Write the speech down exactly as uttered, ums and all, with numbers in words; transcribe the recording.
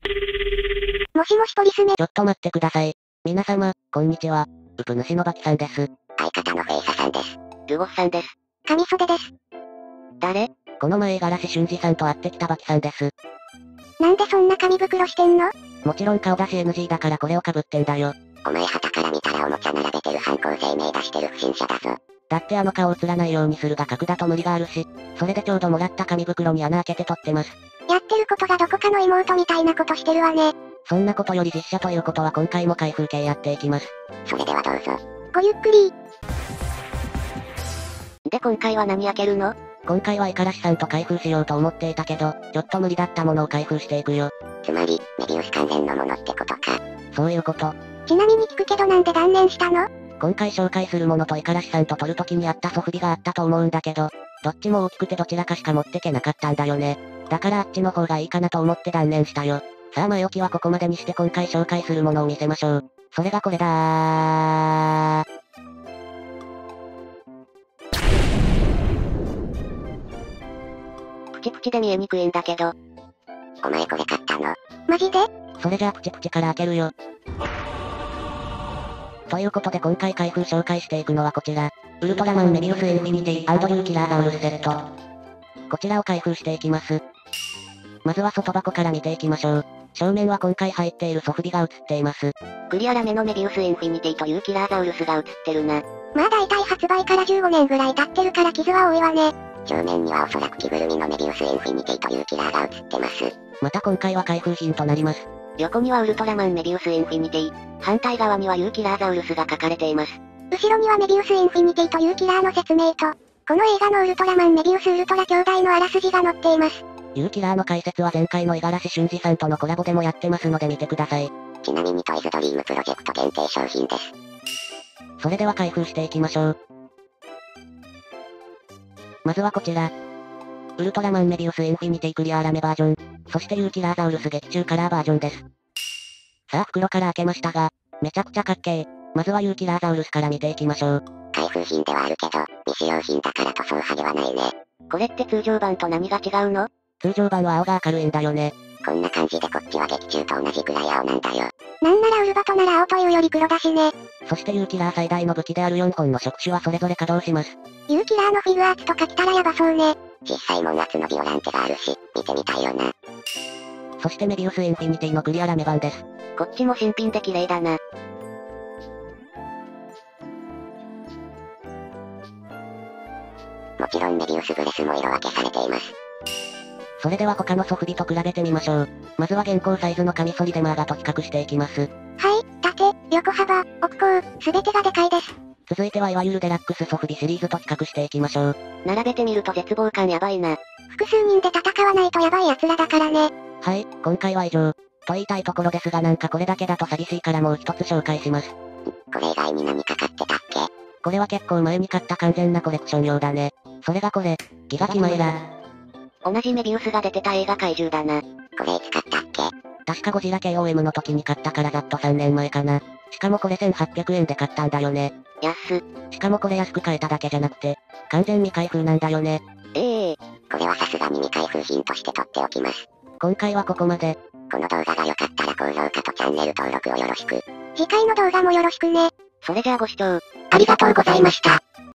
もしもしポリスメ。 ちょっと待ってください。皆様、こんにちは。ウプ主のバキさんです。 相方のフェイサさんです。ルゴスさんです。 髪袖です。 誰？ この前五十嵐俊二さんと会ってきたバキさんです。 なんでそんな紙袋してんの？ もちろん顔出し エヌジー だからこれを被ってんだよ。 お前旗から見たらおもちゃ並べてる犯行声明出してる不審者だぞ。 だってあの顔映らないようにするが角だと無理があるし、それでちょうどもらった紙袋に穴開けて取ってます。 やってることがどこかの妹みたいなことしてるわね。 そんなことより実写ということは今回も開封系やっていきます。 それではどうぞ。 ごゆっくり。 で今回は何開けるの？ 今回は五十嵐さんと開封しようと思っていたけど、ちょっと無理だったものを開封していくよ。 つまり、メビウス関連のものってことか。 そういうこと。 ちなみに聞くけどなんで断念したの？ 今回紹介するものと五十嵐さんと撮るときにあったソフビがあったと思うんだけど、どっちも大きくてどちらかしか持ってけなかったんだよね。だからあっちの方がいいかなと思って断念したよ。さあ前置きはここまでにして今回紹介するものを見せましょう。それがこれだー。 プチプチで見えにくいんだけど。お前これ買ったの？ マジで？ それじゃあプチプチから開けるよ。ということで今回開封紹介していくのはこちら。ウルトラマンメビウスインフィニティ&リューキラーザウルスセット。こちらを開封していきます。まずは外箱から見ていきましょう。正面は今回入っているソフビが映っています。 クリアラメのメビウスインフィニティというキラーザウルスが映ってるな。 まあ大体発売からじゅうごねんぐらい経ってるから傷は多いわね。 正面にはおそらく着ぐるみのメビウスインフィニティというキラーが映ってます。 また今回は開封品となります。 横にはウルトラマンメビウスインフィニティ、反対側にはユーキラーザウルスが書かれています。 後ろにはメビウスインフィニティというキラーの説明と、この映画のウルトラマンメビウスウルトラ兄弟のあらすじが載っています。 ユーキラーの解説は前回の五十嵐俊二さんとのコラボでもやってますので見てください。 ちなみにトイズドリームプロジェクト限定商品です。 それでは開封していきましょう。まずはこちら。ウルトラマンメビウスインフィニティクリアラメバージョン、そしてユーキラーザウルス劇中カラーバージョンです。さあ袋から開けましたが、めちゃくちゃかっけー。まずはユーキラーザウルスから見ていきましょう。 開封品ではあるけど、未使用品だから塗装派ではないね。これって通常版と何が違うの？ 通常版は青が明るいんだよね。 こんな感じでこっちは劇中と同じくらい青なんだよ。 なんならウルバトなら青というより黒だしね。 そしてユーキラー最大の武器であるよんほんの触手はそれぞれ稼働します。 ユーキラーのフィグアーツとか来たらやばそうね。 実際も夏のビオランテがあるし、見てみたいよな。 そしてメビウスインフィニティのクリアラメ版です。 こっちも新品で綺麗だな。もちろんメビウスブレスも色分けされています。 それでは他のソフビと比べてみましょう。まずは現行サイズのカミソリでマーガと比較していきます。 はい、縦、横幅、奥行、すべてがでかいです。 続いてはいわゆるデラックスソフビシリーズと比較していきましょう。 並べてみると絶望感やばいな。 複数人で戦わないとやばい奴らだからね。 はい、今回は以上。と言いたいところですがなんかこれだけだと寂しいからもう一つ紹介します。 これ以外に何か買ってたっけ？ これは結構前に買った完全なコレクション用だね。それがこれ、ギガキマエラ。 同じメビウスが出てた映画怪獣だな。これいつ買ったっけ？ 確かゴジラ ケーオーエム の時に買ったからざっとさんねんまえかな。しかもこれせんはっぴゃくえんで買ったんだよね。 安。 しかもこれ安く買えただけじゃなくて、完全未開封なんだよね。 ええー、これはさすがに未開封品として取っておきます。 今回はここまで。 この動画が良かったら高評価とチャンネル登録をよろしく。 次回の動画もよろしくね。 それじゃあご視聴ありがとうございました。